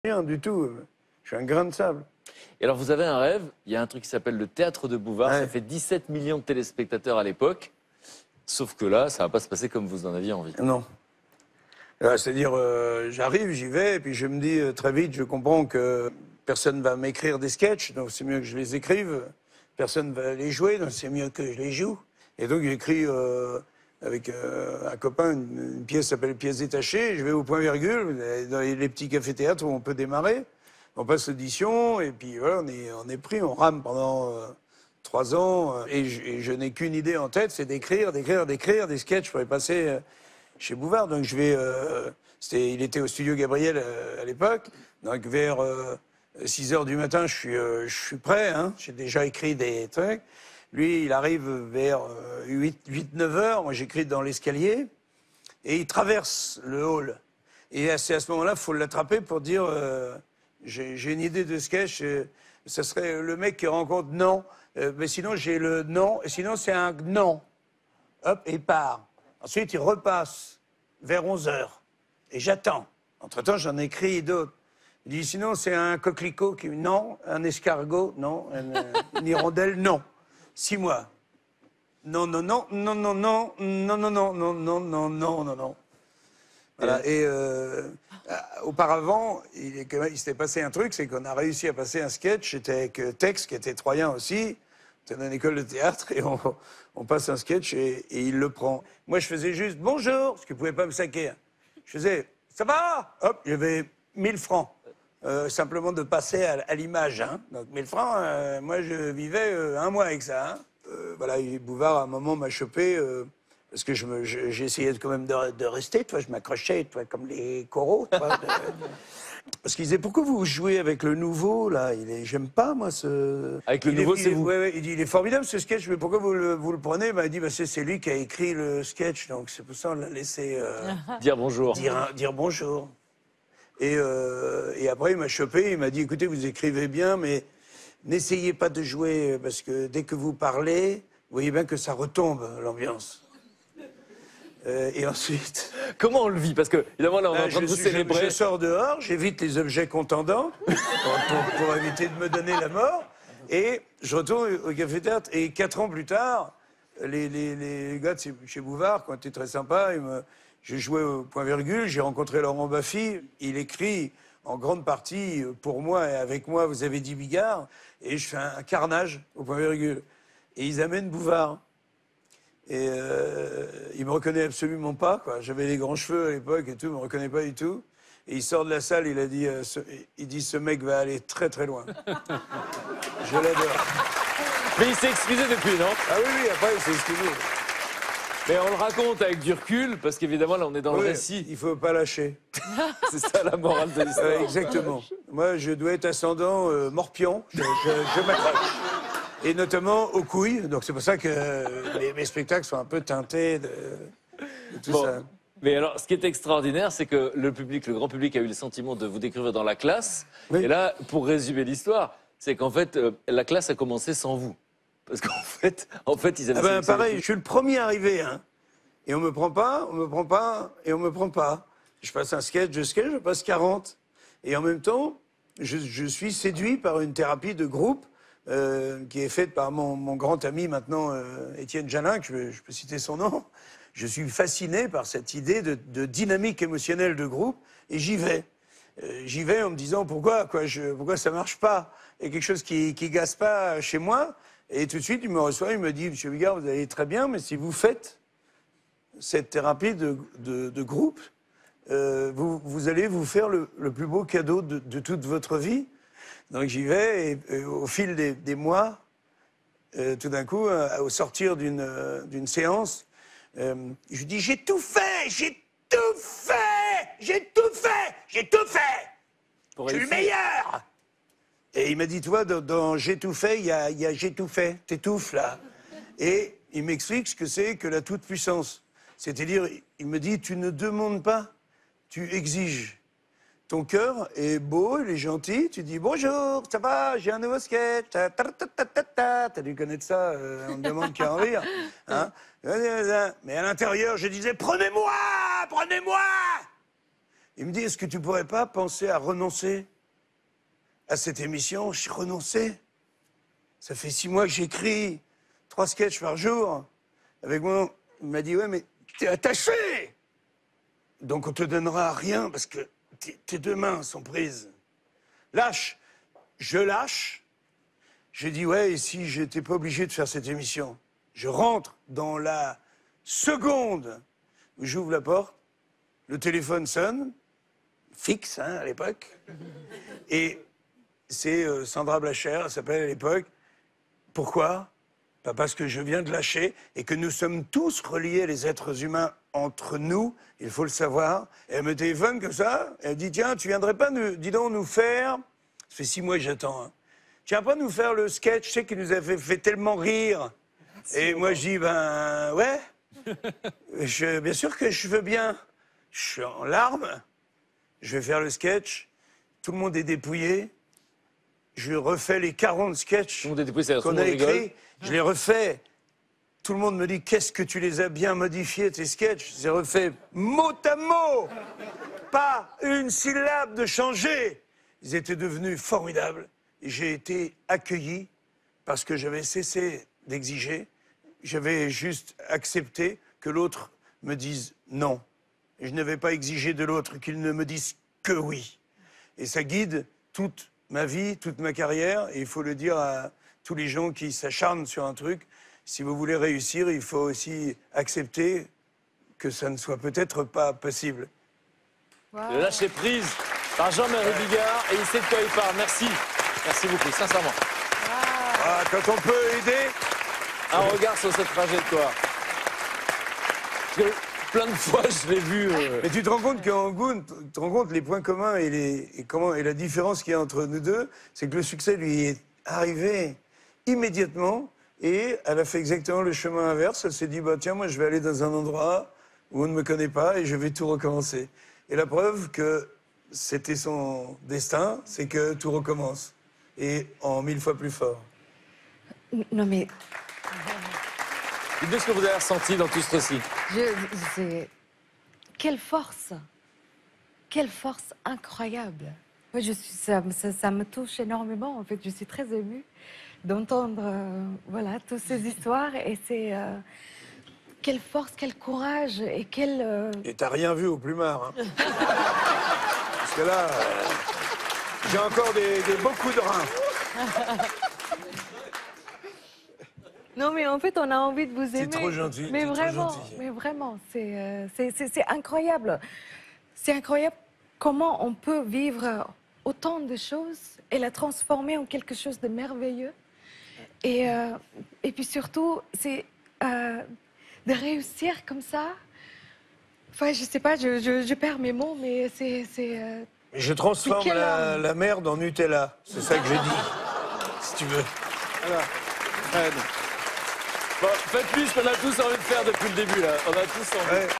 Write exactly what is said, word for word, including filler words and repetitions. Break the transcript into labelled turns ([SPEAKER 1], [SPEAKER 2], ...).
[SPEAKER 1] Rien du tout. Je suis un grain de sable.
[SPEAKER 2] Et alors, vous avez un rêve, il y a un truc qui s'appelle le Théâtre de Bouvard,
[SPEAKER 1] Ouais.
[SPEAKER 2] ça fait dix-sept millions de téléspectateurs à l'époque, sauf que là, ça va pas se passer comme vous en aviez envie.
[SPEAKER 1] Non. Euh, C'est-à-dire, euh, j'arrive, j'y vais, et puis je me dis euh, très vite, je comprends que personne va m'écrire des sketchs, donc c'est mieux que je les écrive. Personne va les jouer, donc c'est mieux que je les joue. Et donc j'écris euh, avec euh, un copain une, une pièce qui s'appelle Pièces détachées. Je vais au point-virgule, dans les, les petits cafés-théâtres où on peut démarrer. On passe l'audition, et puis voilà, on est, on est pris, on rame pendant euh, trois ans. euh, et je, et je n'ai qu'une idée en tête, c'est d'écrire, d'écrire, d'écrire des sketchs pour les passer euh, chez Bouvard. Donc je vais... Euh, c'était, il était au studio Gabriel euh, à l'époque. Donc vers euh, six heures du matin, je suis, euh, je suis prêt. Hein, j'ai déjà écrit des trucs. Lui, il arrive vers euh, huit neuf heures. Moi, j'écris dans l'escalier. Et il traverse le hall. Et c'est à ce moment-là qu'il faut l'attraper pour dire... Euh, J'ai une idée de sketch, euh, ça serait le mec qui rencontre non, euh, mais sinon j'ai le non, et sinon c'est un non. Hop, et il part. Ensuite, il repasse vers onze heures, et j'attends. Entre-temps, j'en écris d'autres. Il dit, sinon c'est un coquelicot qui... Non, un escargot, non, une, une hirondelle, non. Six mois. Non, non, non, non, non, non, non, non, non, non, non, non, non, non, non. Voilà, et euh, euh, auparavant, il, il s'était passé un truc, c'est qu'on a réussi à passer un sketch, c'était avec euh, Tex, qui était troyen aussi, c'était dans une école de théâtre, et on, on passe un sketch et, et il le prend. Moi, je faisais juste « bonjour », parce qu'il ne pouvait pas me saquer. Je faisais « ça va ?» Hop, j'avais mille francs, euh, simplement de passer à, à l'image. Hein. Donc mille francs, euh, moi, je vivais euh, un mois avec ça. Hein. Euh, voilà, et Bouvard, à un moment, m'a chopé... Euh, Parce que j'ai je, essayé quand même de, de rester, toi, je m'accrochais, toi, comme les coraux, toi. De, de... Parce qu'il disait, pourquoi vous jouez avec le nouveau, là? Il est, j'aime pas, moi, ce...
[SPEAKER 2] Avec le
[SPEAKER 1] il
[SPEAKER 2] nouveau,
[SPEAKER 1] est,
[SPEAKER 2] c'est
[SPEAKER 1] il,
[SPEAKER 2] vous.
[SPEAKER 1] Ouais, ouais, il dit, il est formidable, ce sketch, mais pourquoi vous le, vous le prenez? Bah, il dit, bah, c'est lui qui a écrit le sketch, donc c'est pour ça qu'on l'a laissé... Euh,
[SPEAKER 2] Dire bonjour.
[SPEAKER 1] Dire, dire bonjour. Et, euh, et après, il m'a chopé, il m'a dit, écoutez, vous écrivez bien, mais n'essayez pas de jouer, parce que dès que vous parlez, vous voyez bien que ça retombe, l'ambiance. Euh, et ensuite...
[SPEAKER 2] Comment on le vit? Parce que, évidemment, là, on est en train de vous célébrer.
[SPEAKER 1] Je, je sors dehors, j'évite les objets contendants pour, pour, pour éviter de me donner la mort. Et je retourne au café-théâtre. Et quatre ans plus tard, les, les, les gars de chez Bouvard, qui ont été très sympas, j'ai joué au point-virgule, j'ai rencontré Laurent Baffy. Il écrit en grande partie pour moi et avec moi, vous avez dit Bigard. Et je fais un, un carnage au point-virgule. Et ils amènent Bouvard. Et euh, il me reconnaît absolument pas, quoi. J'avais les grands cheveux à l'époque et tout, il me reconnaît pas du tout. Et il sort de la salle, il a dit, euh, ce, il dit, ce mec va aller très très loin. Je l'adore.
[SPEAKER 2] Mais il s'est excusé depuis, non?
[SPEAKER 1] Ah oui, oui, après il s'est excusé.
[SPEAKER 2] Mais on le raconte avec du recul, parce qu'évidemment, là, on est dans
[SPEAKER 1] Oui,
[SPEAKER 2] le récit.
[SPEAKER 1] Il faut pas lâcher.
[SPEAKER 2] C'est ça la morale de l'histoire.
[SPEAKER 1] Euh, exactement. Moi, je dois être ascendant euh, morpion. Je, je, je m'accroche. Et notamment aux couilles. Donc c'est pour ça que euh, mes, mes spectacles sont un peu teintés de, de tout
[SPEAKER 2] Bon.
[SPEAKER 1] ça.
[SPEAKER 2] Mais alors, ce qui est extraordinaire, c'est que le public, le grand public, a eu le sentiment de vous découvrir dans la classe.
[SPEAKER 1] Oui.
[SPEAKER 2] Et là, pour résumer l'histoire, c'est qu'en fait, euh, la classe a commencé sans vous. Parce qu'en fait, en fait, ils avaient...
[SPEAKER 1] Ah ben, pareil, je suis le premier arrivé, hein. Et on me prend pas, on me prend pas, et on me prend pas. Je passe un sketch, je sketch, je passe quarante. Et en même temps, je, je suis séduit par une thérapie de groupe euh, qui est faite par mon, mon grand ami maintenant, euh, Étienne Jalin, que je, je peux citer son nom. Je suis fasciné par cette idée de, de dynamique émotionnelle de groupe, et j'y vais. Euh, j'y vais en me disant pourquoi, quoi, je, pourquoi ça marche pas. Il y a quelque chose qui, qui gaze pas chez moi. Et tout de suite, il me reçoit, il me dit, Monsieur Bigard, vous allez très bien, mais si vous faites cette thérapie de, de, de groupe, euh, vous, vous allez vous faire le, le plus beau cadeau de, de toute votre vie. Donc j'y vais, et, et au fil des, des mois, euh, tout d'un coup, euh, au sortir d'une euh, d'une séance, euh, je lui dis, j'ai tout fait, j'ai tout fait, j'ai tout fait, j'ai tout fait,
[SPEAKER 2] Pour
[SPEAKER 1] je suis le
[SPEAKER 2] réussir.
[SPEAKER 1] meilleur. Et il m'a dit, tu vois, dans, dans J'ai tout fait, il y a, y a J'ai tout fait, t'étouffes là. Et il m'explique ce que c'est que la toute-puissance. C'est-à-dire, il me dit, tu ne demandes pas, tu exiges. Ton cœur est beau, il est gentil, tu dis, bonjour, ça va, j'ai un nouveau sketch, ta, ta, ta, ta, ta, ta. T'as dû connaître ça, euh, on me demande qu'à en rire. Hein. Mais à l'intérieur, je disais, prenez-moi, prenez-moi. Il me dit, est-ce que tu pourrais pas penser à renoncer à cette émission? J'ai renoncé. Ça fait six mois que j'écris trois sketchs par jour. Avec moi, il m'a dit, ouais, mais t'es attaché. Donc on te donnera rien parce que tes deux mains sont prises. Lâche. Je lâche. J'ai dit, ouais, et si j'étais pas obligé de faire cette émission? Je rentre dans la seconde où j'ouvre la porte, le téléphone sonne, fixe, hein, à l'époque, et c'est euh, Sandra Blacher, elle s'appelle à l'époque. Pourquoi? Pas parce que je viens de lâcher et que nous sommes tous reliés, les êtres humains, entre nous, il faut le savoir. Et elle me téléphone comme ça, elle dit, tiens, tu viendrais pas, nous, dis donc, nous faire... Ça fait six mois que j'attends, hein. Tu viens pas nous faire le sketch, tu sais, qui nous a fait, fait tellement rire. Et moi, je dis, ben, ouais, je, bien sûr que je veux bien. Je suis en larmes, je vais faire le sketch, tout le monde est dépouillé, je refais les quarante sketchs qu'on a écrits, je les refais. Tout le monde me dit, qu'est-ce que tu les as bien modifiés, tes sketchs? Je les ai refaits mot à mot, pas une syllabe de changer. Ils étaient devenus formidables. J'ai été accueilli parce que j'avais cessé d'exiger. J'avais juste accepté que l'autre me dise non. Et je n'avais pas exigé de l'autre qu'il ne me dise que oui. Et ça guide toute ma vie, toute ma carrière. Et il faut le dire à tous les gens qui s'acharnent sur un truc. Si vous voulez réussir, il faut aussi accepter que ça ne soit peut-être pas possible.
[SPEAKER 2] Wow. Le lâcher prise par Jean-Marie Bigard, et il sait de quoi il parle. Merci. Merci beaucoup, sincèrement.
[SPEAKER 1] Wow. Ah, quand on peut aider...
[SPEAKER 2] Un regard sur cette trajectoire. Parce que plein de fois, je l'ai vu... Euh...
[SPEAKER 1] Mais tu te rends compte qu'en Goun, tu te rends compte les points communs et, les, et, comment, et la différence qu'il y a entre nous deux, c'est que le succès lui est arrivé immédiatement et elle a fait exactement le chemin inverse. Elle s'est dit, bah, tiens, moi, je vais aller dans un endroit où on ne me connaît pas et je vais tout recommencer. Et la preuve que c'était son destin, c'est que tout recommence. Et en mille fois plus fort.
[SPEAKER 3] Non, mais...
[SPEAKER 2] Dites-nous ce que vous avez ressenti dans tout ce récit.
[SPEAKER 3] Je, je, quelle force! Quelle force incroyable! Moi, je suis, ça, ça, ça me touche énormément, en fait. Je suis très émue d'entendre euh, voilà, toutes ces histoires. Et c'est... Euh, quelle force, quel courage et quel... Euh...
[SPEAKER 1] Et t'as rien vu au plumard, hein. Parce que là, euh, j'ai encore des, des beaux coups de rein.
[SPEAKER 3] Non, mais en fait, on a envie de vous aimer.
[SPEAKER 1] C'est trop gentil.
[SPEAKER 3] Mais vraiment,
[SPEAKER 1] trop gentil.
[SPEAKER 3] mais vraiment, c'est euh, c'est incroyable. C'est incroyable comment on peut vivre autant de choses et la transformer en quelque chose de merveilleux. Et, euh, et puis surtout, c'est euh, de réussir comme ça. Enfin, je sais pas, je, je, je perds mes mots, mais c'est... Euh...
[SPEAKER 1] Je transforme la, la merde en Nutella. C'est ça que j'ai dit, si tu veux.
[SPEAKER 2] Voilà. Bon, faites plus ce qu'on a tous envie de faire depuis le début, là. On a tous envie. Ouais.